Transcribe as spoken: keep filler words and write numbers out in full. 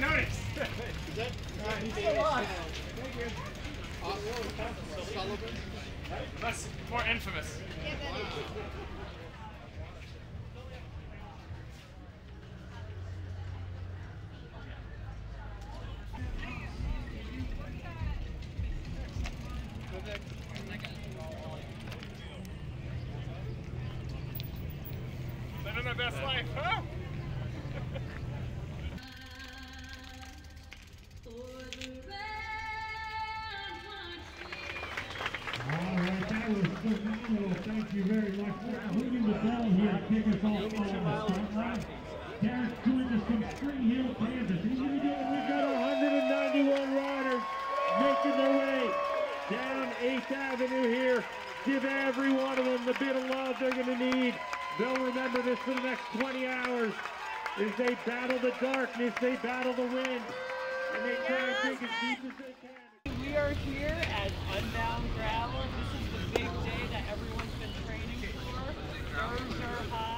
noticed. Is that He's still alive. Thank you. Oswald Sullivan? That's more infamous. Yeah, that is. Living my best life, huh? Alright, that was phenomenal. Thank you very much for moving the ball here to kick us off on the front line. Garrett's joined us from Spring Hill, Kansas. He's going to do it. We've got one hundred ninety-one riders making their way down eighth Avenue here. Give every one of them the bit of love they're going to need. They'll remember this for the next twenty hours as they battle the darkness, they battle the wind, and they try to dig as deep as they can. We are here at Unbound Gravel. This is the big day that everyone's been training for. Nerves are high.